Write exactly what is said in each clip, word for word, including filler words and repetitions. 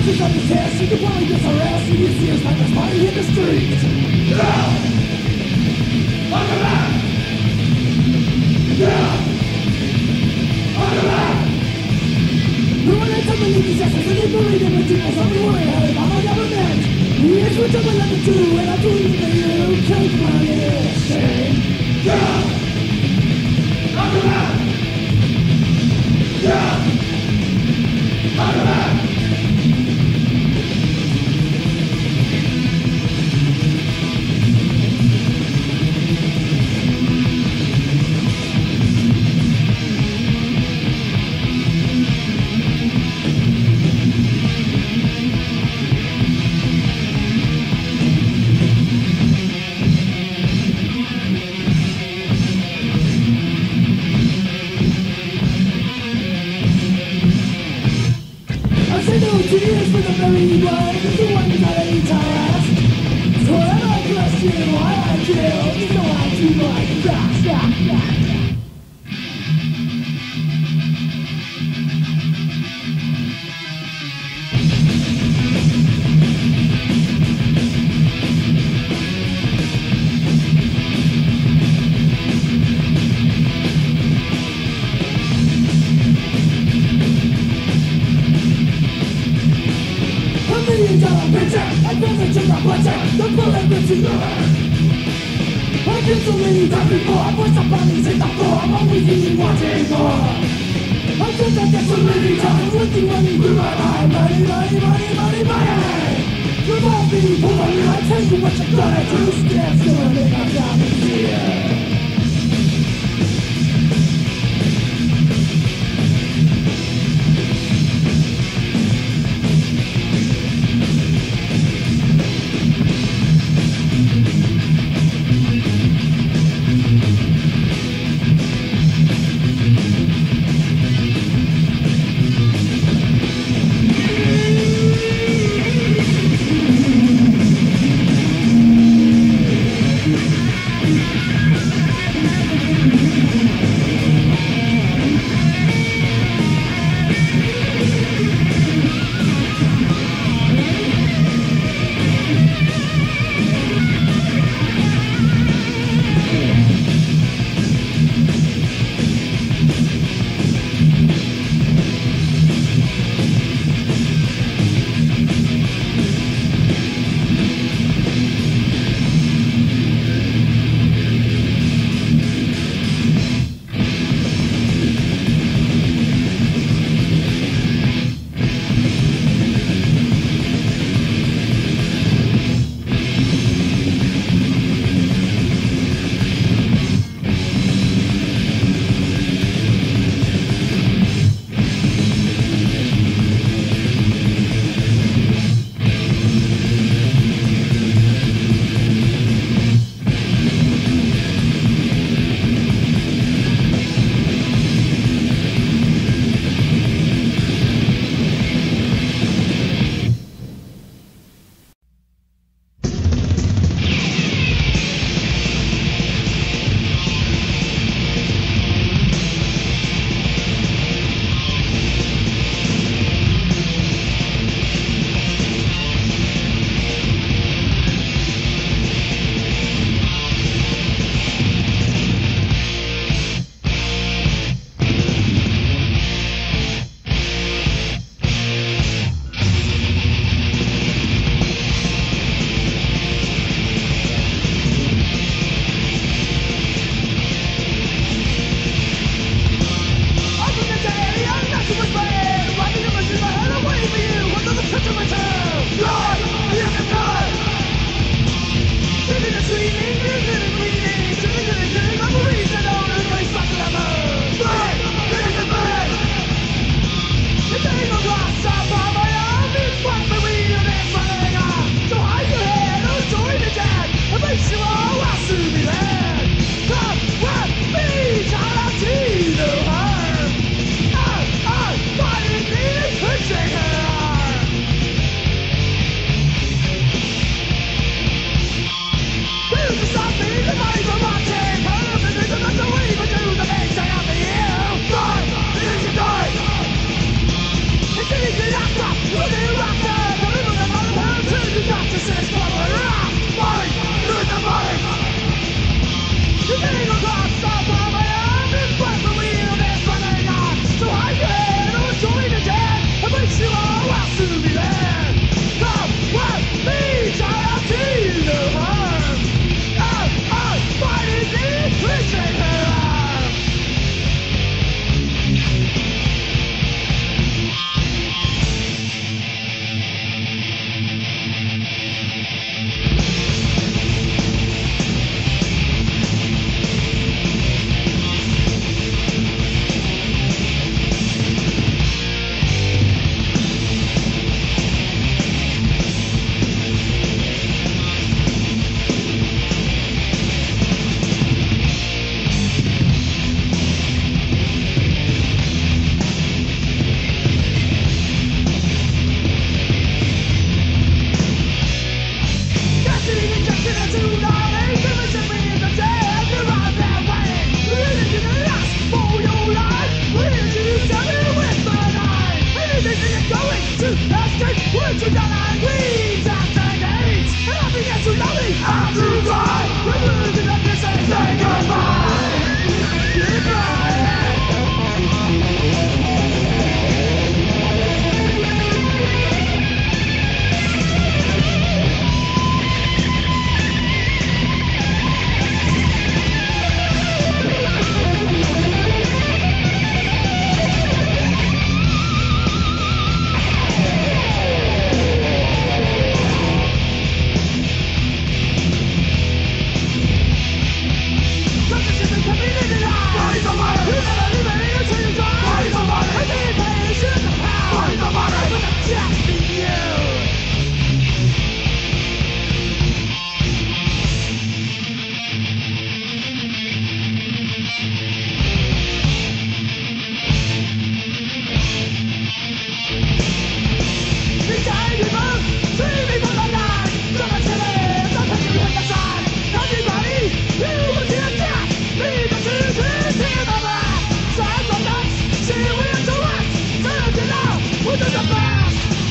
She's on his chest, she can probably get harassed. You see his like a body in the street. Yeah! Welcome back! Yeah! Welcome back! No one had to believe these assets, and they believe in the people, so we worry about it, I'm a government. Here's what I'm gonna do, and I'll do it for you. Take my shame. Yeah! Welcome back! Yeah! Welcome back! Tears for the very one, if the one that I guitarras. So when I question why I kill, you know I do like that, that, that. The bullet rips in the head. I get so many times before, I put some bodies in the floor. I'm always eating, watching more. I think I get so many times with the money through my eye. Money, money, money, money, money. Revolve me, pull on me, I tell you what you're gonna do. Stand still and then I'm down in here. With the past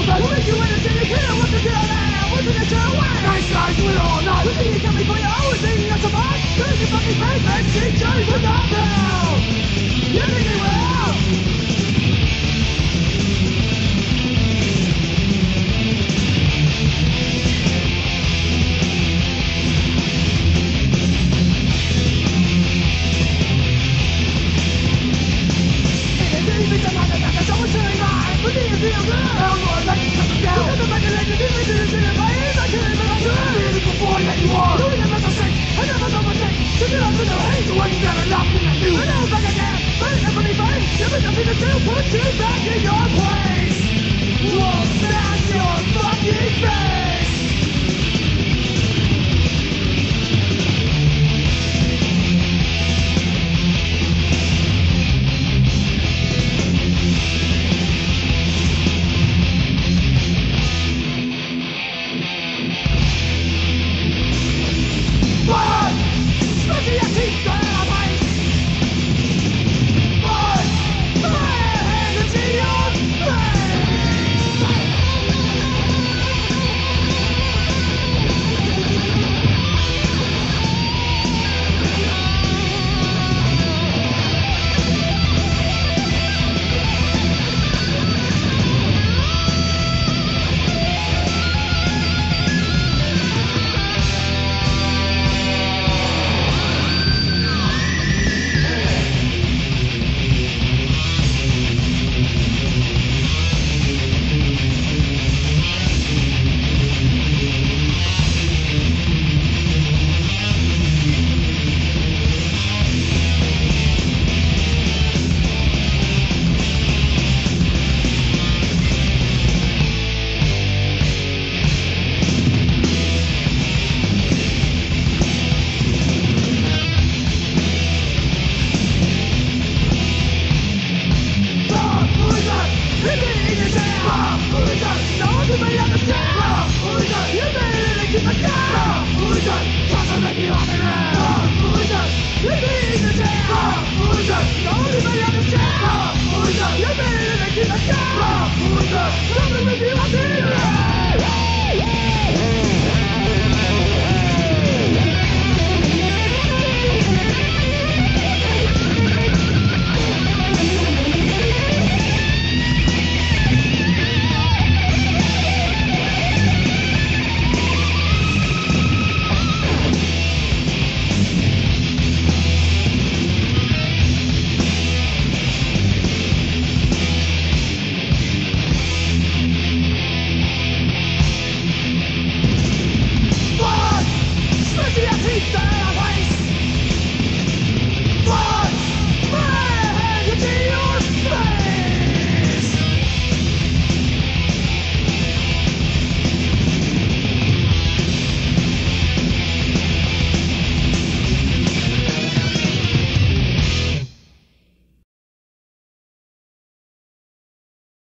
that will make you understand you can't want to do that. What's in the show? Nice guys do it all night. You think you got me for your own thing, that's a box. Turn your fucking face and see Johnny with that bell. You think you will? Put you back in your place. We'll smash your fucking face. Fire! Smash your teeth on our face. Fire! Fire! And see your Something with you, I feel